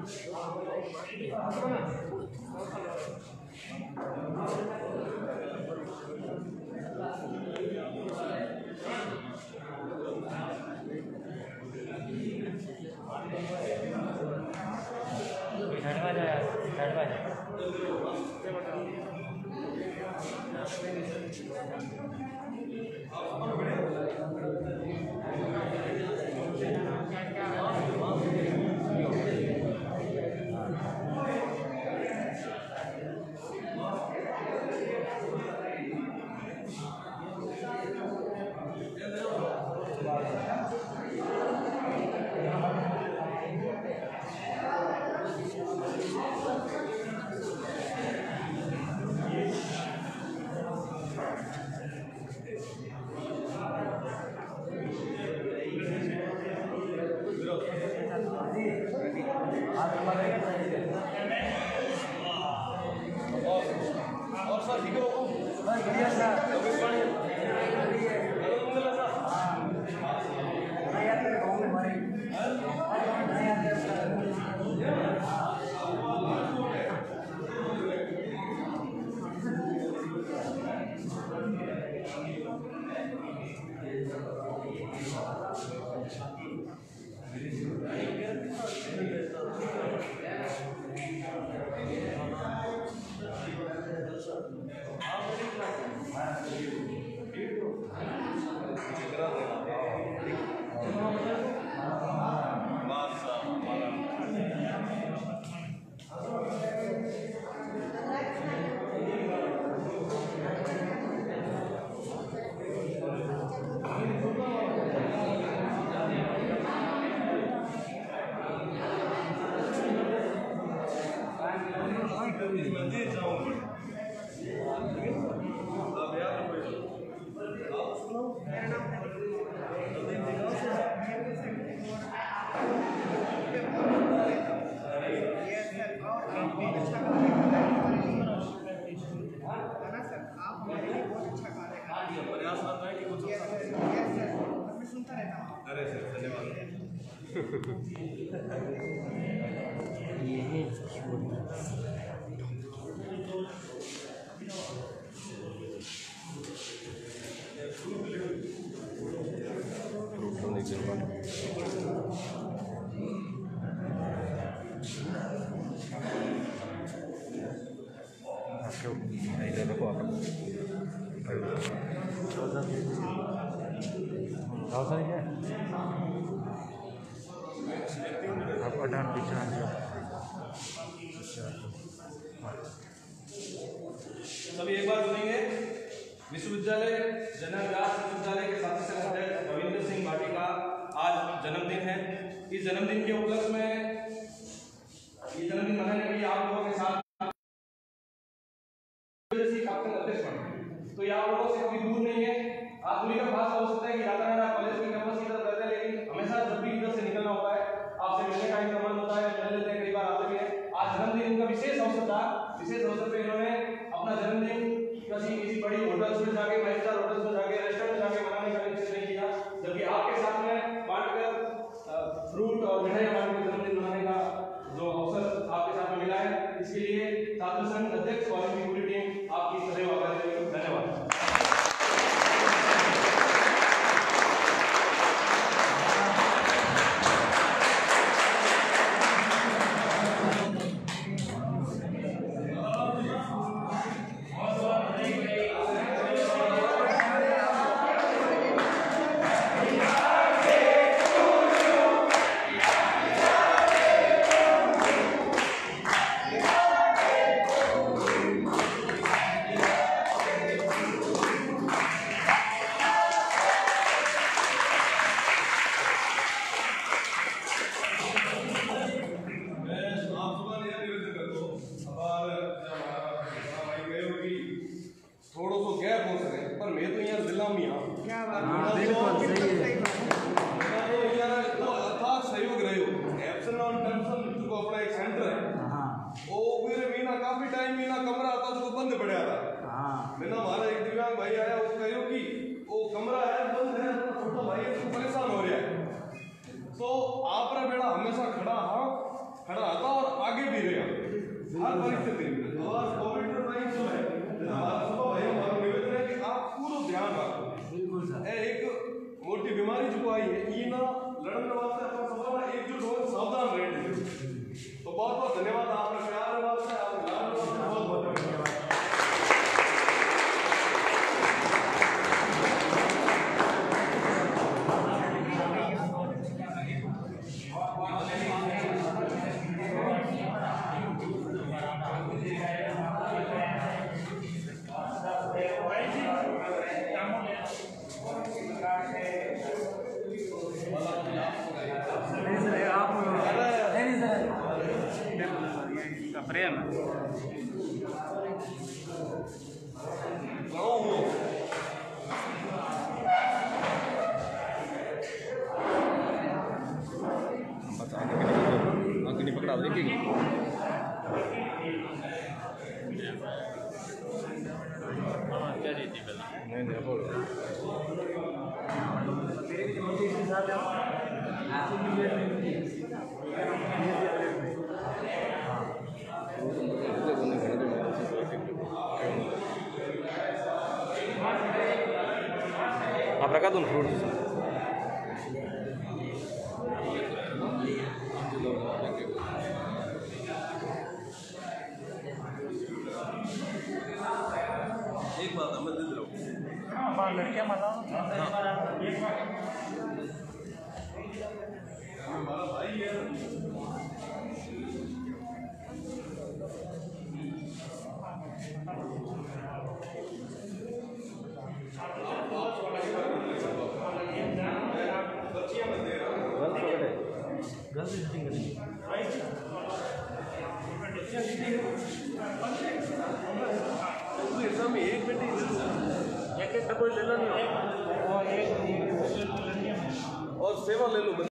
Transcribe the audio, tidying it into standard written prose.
सभी एक बार सुनेंगे। विश्वविद्यालय जनरल विश्वविद्यालय के छात्र संघ अध्यक्ष रविंद्र सिंह भाटी का आज जन्मदिन है। इस जन्मदिन के उपलक्ष्य में ये जन्मदिन मनाने के लिए आप लोगों के साथ अध्यक्ष बने, तो ये आप लोगों से कभी दूर नहीं है। आप सभी का खास हो सकता है कि यात्रा कॉलेज की कैंपस की तरफ रहते हैं, लेकिन हमेशा जब भी इधर से निकलना होता है आपसे मिलने का इंतजाम होता है, मिल लेते हैं, कई बार आते भी हैं। आज जन्मदिन उनका विशेष अवसर था। विशेष अवसर पे इन्होंने अपना जन्मदिन किसी बड़ी होटल्स में जाके, 5 स्टार होटल्स में जाके, रेस्टोरेंट में जाके मनाने का निश्चय नहीं किया, जबकि आपके साथ में बांटकर फ्रूट और मिठाई बांट के जन्मदिन मनाने का जो अवसर आपके साथ में मिला है, इसके लिए छात्र संघ अध्यक्ष और इनकी पूरी टीम आपकी सदैव आभारी रहेगी। धन्यवाद। खड़ा था और आगे भी रहा हर परिस्थिति में। और कोविड में नहीं जो है हमारा निवेदन है कि आप पूरा ध्यान रखो। बिल्कुल सर, एक मोटी बीमारी जो आई है ये ना लड़ने वास्ते अपन सब एकजुट हो सावधान रहने। तो बहुत बहुत धन्यवाद आपका प्यार वास्ते, आपके लाड वास्ते बहुत बहुत धन्यवाद। प्रेम आगे नहीं पकड़ा देखेगी क्या जीती पहले नहीं आप रखा दो फ्रूट एक बात मैं दे रहा हूँ लड़कियाँ हमारा भाई है एक बेटी एक डब्बा ले लो और सेवा ले लो।